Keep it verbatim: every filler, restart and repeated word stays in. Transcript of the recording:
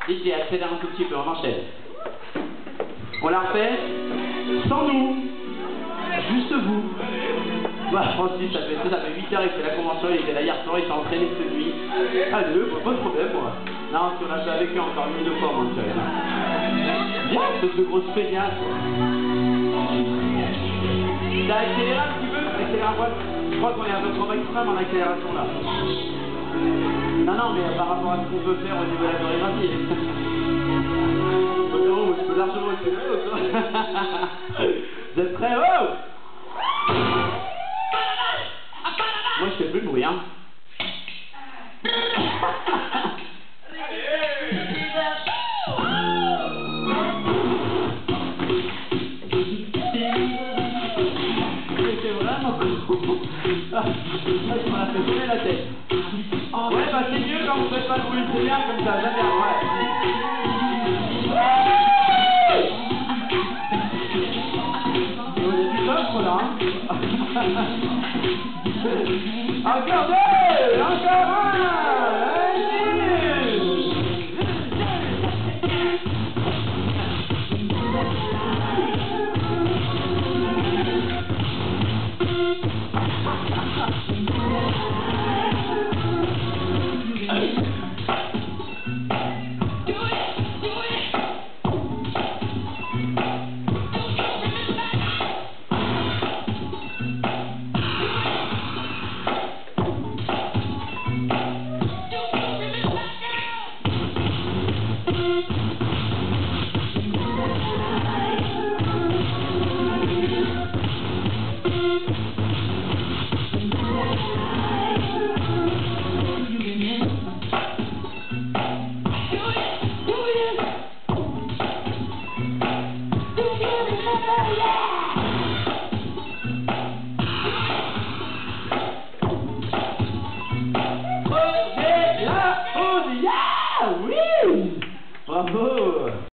D J, accélère un tout petit peu, on enchaîne. On la refait sans nous, juste vous. Bah, Francis, ça fait, ça fait huit heures, il fait la convention, il était là hier soir, il s'est entraîné cette nuit. Allez, pas de problème, moi. Non, si on a fait avec lui encore une ou deux fois, mon chéri. Bien, c'est de grosses peignasses. T'as accéléré un petit peu, accéléré un poil. Je crois qu'on est à peu près au maximum en accélération là. Non, non, mais par rapport à ce qu'on peut faire au niveau de la chorégraphie. Oh, je peux largement accélérer ou quoi? Vous êtes prêts? Oh! Moi, je fais plus de bruit, hein. C'est vraiment cool. Ah, je m'en a fait tourner la tête. Ouais, bah c'est mieux quand vous faites pas de bruit, c'est bien comme ça, j'aime bien, ouais. On est du coffre là, hein. Encore deux! Encore